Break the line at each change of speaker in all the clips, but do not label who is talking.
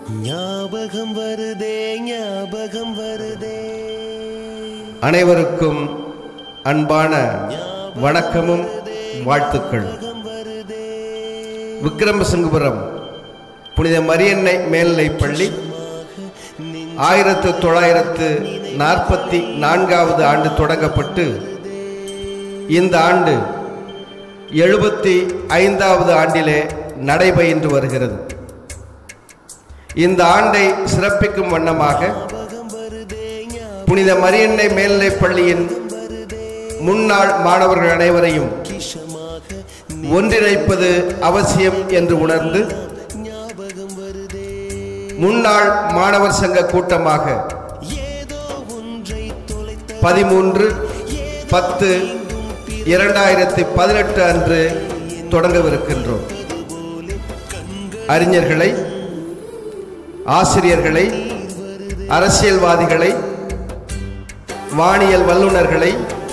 ஞாபகம் வருதே ஞாபகம் வருதே.
அனைவருக்கும் அன்பான வணக்கமும் வாழ்த்துக்கள். விக்கிரமசிங்கபுரம் புனித மரியன்னை மேல்நிலைப் பள்ளி 1944வது ஆண்டு தொடங்கப்பட்டு இந்த ஆண்டு 75வது ஆண்டிலே நடைபெற்று வருகிறது. இந்த ஆண்டை சிறப்பிக்கும் வண்ணமாக புனித மரியன்னை மேல்நிலைப் பள்ளியின் முன்னாள் மாணவர்கள் அனைவரையும் ஒன்றிணைப்பது அவசியம் என்று உணர்ந்து முன்னாள் மாணவர் சங்க கூட்டமாக 13/10/2018 அன்று தொடங்கவிருக்கின்றோம். அறிஞர்களை, ஆசிரியர்களை, அரசியல்வாதிகளை, வானியல் வல்லுநர்களை,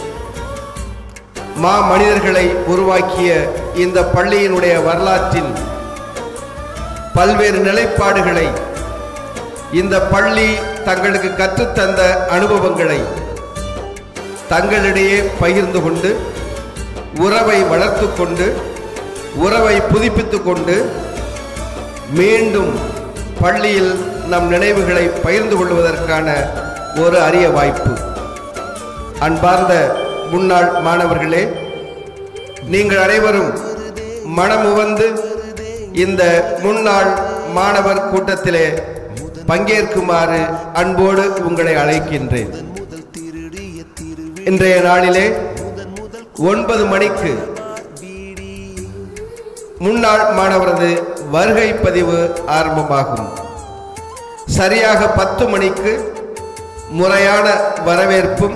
மனிதர்களை உருவாக்கிய இந்த பள்ளியினுடைய வரலாற்றின் பல்வேறு நிலைப்பாடுகளை, இந்த பள்ளி தங்களுக்கு கற்றுத்தந்த அனுபவங்களை தங்களிடையே பகிர்ந்து கொண்டு, உறவை வளர்த்து கொண்டு, உறவை புதுப்பித்து கொண்டு, மீண்டும் பள்ளியில் நம் நினைவுகளை பகிர்ந்து கொள்வதற்கான ஒரு அரிய வாய்ப்பு. அன்பார்ந்த முன்னாள் மாணவர்களே, நீங்கள் அனைவரும் மனமுவந்து இந்த முன்னாள் மாணவர் கூட்டத்திலே பங்கேற்குமாறு அன்போடு உங்களை அழைக்கின்றேன். இன்றைய நாளிலே 9 மணிக்கு முன்னாள் மாணவரது வருகை பதிவு ஆரம்பமாகும். சரியாக 10 மணிக்கு முறையான வரவேற்பும்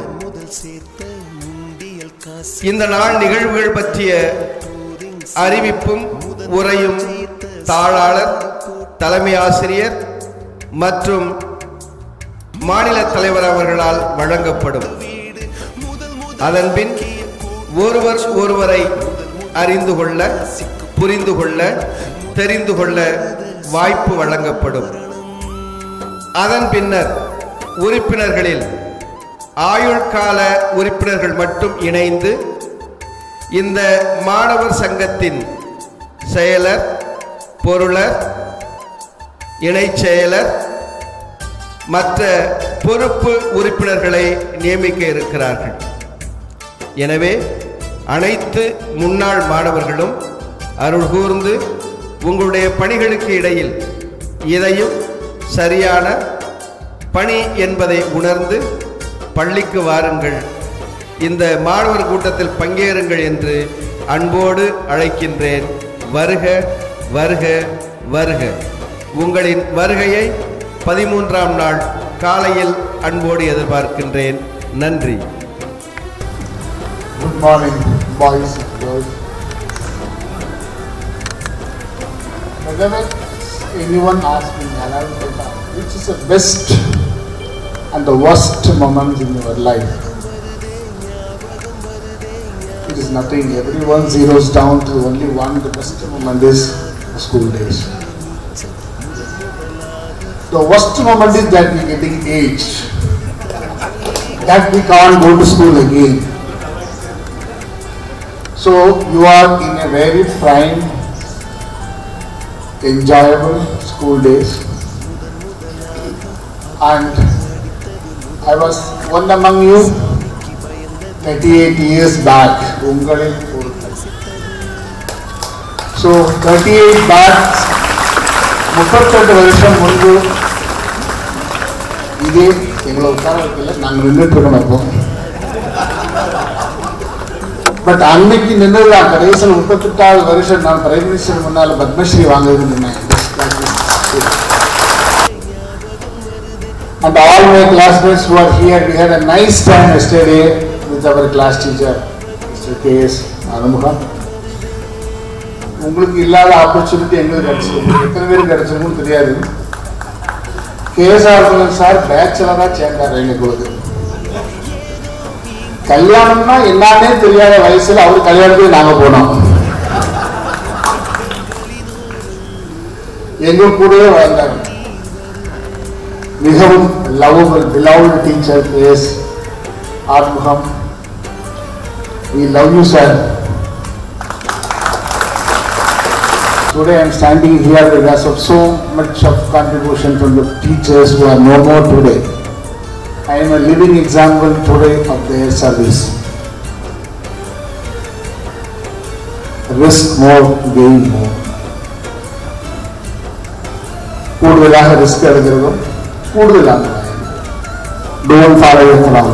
இந்த நாள் நிகழ்வுகள் பற்றிய அறிவிப்பும் உரையும் தாளாளர், தலைமை ஆசிரியர் மற்றும் மாநில தலைவர் அவர்களால் வழங்கப்படும். அதன்பின் ஒருவர் ஒருவரை அறிந்து கொள்ள, புரிந்து கொள்ள, தெரிந்து கொள்ள வாய்ப்பு வழங்கப்படும். அதன் பின்னர் உறுப்பினர்களில் ஆயுள்கால உறுப்பினர்கள் மட்டும் இணைந்து இந்த மாணவர் சங்கத்தின் செயலர், பொருளர், இணைச் செயலர், மற்ற பொறுப்பு உறுப்பினர்களை நியமிக்க இருக்கிறார்கள். எனவே அனைத்து முன்னாள் மாணவர்களும் அருள் கூர்ந்து உங்களுடைய பணிகளுக்கு இடையில் இதையும் சரியான பணி என்பதை உணர்ந்து பள்ளிக்கு வாருங்கள், இந்த மாணவர் கூட்டத்தில் பங்கேறுங்கள் என்று அன்போடு அழைக்கின்றேன். வருக வருக வருக. உங்களின் வருகையை 13ஆம் நாள் காலையில் அன்போடு எதிர்பார்க்கின்றேன். நன்றி.
Good morning, boys and girls. Whenever anyone asks me, which is the best and the worst moment in your life? It is nothing. Everyone zeroes down to only one. The best moment is the school days. The worst moment is that we are getting aged, that we can't go to school again. So you are in a very prime, enjoyable school days, and I was one among you 38 years back. So 38 back, 32 வருஷம் முன்பு இதே எங்களை உட்கார வைக்கல, நாங்கள் நின்றுட்டு இருக்கோம். அப்போ பட் அன்னைக்கு நின்றுதா கடைசியில் 38வது வருஷம் நான் பிரைம் மினிஸ்டர் முன்னால் பத்மஸ்ரீ வாங்கியிருந்தேன். And all my classmates who are here, we had a nice time yesterday with our class teacher, Mr. K.S. Anamugam. உங்களுக்கு இல்லாத ஆப்பர்ச்சுனிட்டி எங்களுக்கு கிடைச்சிருக்கு, எத்தனை பேருக்கு கிடைச்சிருக்குன்னு தெரியாது. K.S. Anamugam சார் பேச்சுலராக சேர்ந்தார் எங்களுக்கு. கல்யாணம்னா என்னன்னே தெரியாத வயசுல அவர் கல்யாணத்துக்கு நாங்க போனோம். எங்க கூடவே வாழ்ந்தாங்க. மிகவும் lovable, beloved teacher is Armugham. We love you, sir. Today I am standing here because of so much of contribution from the teachers who are no more today. I am a living example today of their service. Risk more, gain more. கூடுதலாக risk எடுக்கிறதும் கூடுதலாக don't follow your crowd.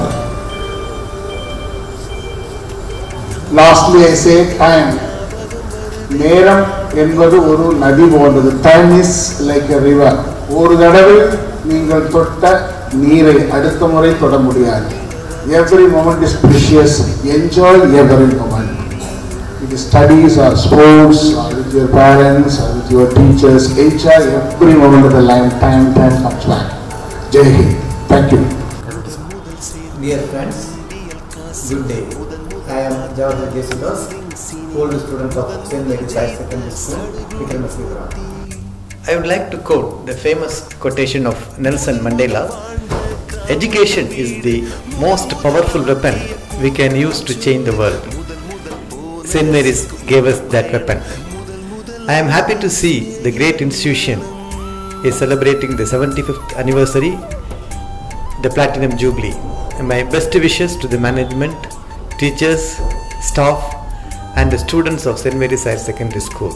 Lastly I say time. நேரம் என்பது ஒரு நதி போன்றது. Time is like a river. ஒரு தடவை நீங்கள் தொட்ட நீரை அடுத்த முறை தொட முடியாது. Every moment is precious. Enjoy every moment. It is studies or sports or with your parents or with your teachers. Enjoy every moment of the time comes back. Jai Hind. Thank you.
Dear friends, good day. I am Javadar Jesudas, old student of St. Mary's Higher Secondary School, Vikrameswara.
I would like to quote the famous quotation of Nelson Mandela. Education is the most powerful weapon we can use to change the world. St. Mary's gave us that weapon. I am happy to see the great institution is celebrating the 75th anniversary, the Platinum Jubilee. And my best wishes to the management, teachers, staff and the students of St. Mary's Higher Secondary School.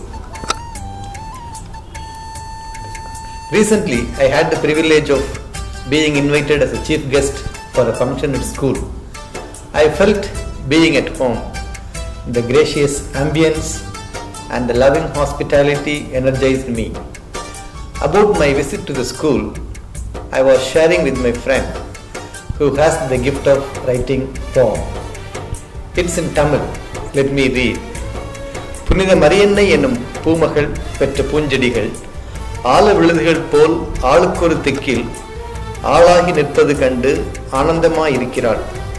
Recently, I had the privilege of being invited as a chief guest for a function at school. I felt being at home. The gracious ambience and the loving hospitality energized me. About my visit to the school, I was sharing with my friend who has the gift of writing poem. It's in Tamil. Let me read. புனித மரியன்னை என்னும் பூமகள் பெற்ற பூஞ்செடிகள் ஆல விழுதுகள் போல் ஆளுக்கொரு திக்கில் ஆளாகி நிற்பது கண்டு ஆனந்தமாயிருக்கிறாள்.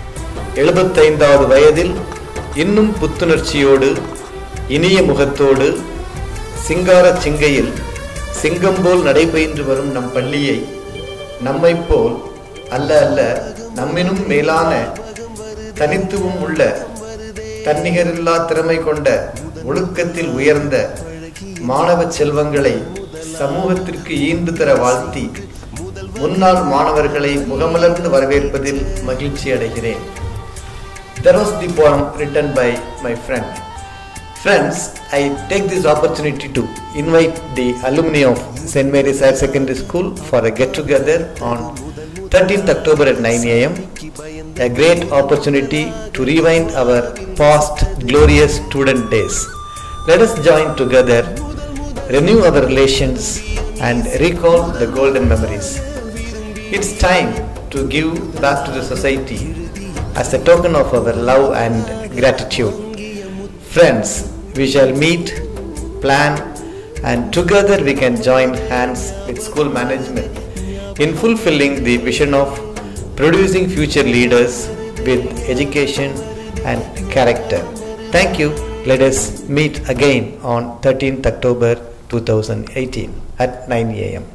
75வது வயதில் இன்னும் புத்துணர்ச்சியோடு இனிய முகத்தோடு சிங்கார சிங்கையில் சிங்கம் போல் நடைபயின்று வரும் நம் பள்ளியை நம்மை போல் அல்ல நம்மினும் மேலான தனித்துவம் உள்ள தன்னிகரில்லா திறமை கொண்ட ஒழுக்கத்தில் உயர்ந்த மாணவ செல்வங்களை சமூகத்திற்கு ஈண்டு தர வாழ்த்தி முன்னாள் மாணவர்களை முகமலர்ந்து வரவேற்பதில் மகிழ்ச்சி அடைகிறேன். That was the poem written by my friend. Friends, I take this opportunity to invite the alumni of St. Mary's Higher Secondary School for a get-together on 13th October at 9 a.m. A great opportunity to rewind our past glorious student days. Let us join together, renew our relations and recall the golden memories. It's time to give back to the society as a token of our love and gratitude. Friends, we shall meet, plan and together we can join hands with school management in fulfilling the vision of producing future leaders with education and character. Thank you. Let us meet again on 13th October 2018 at 9 a.m.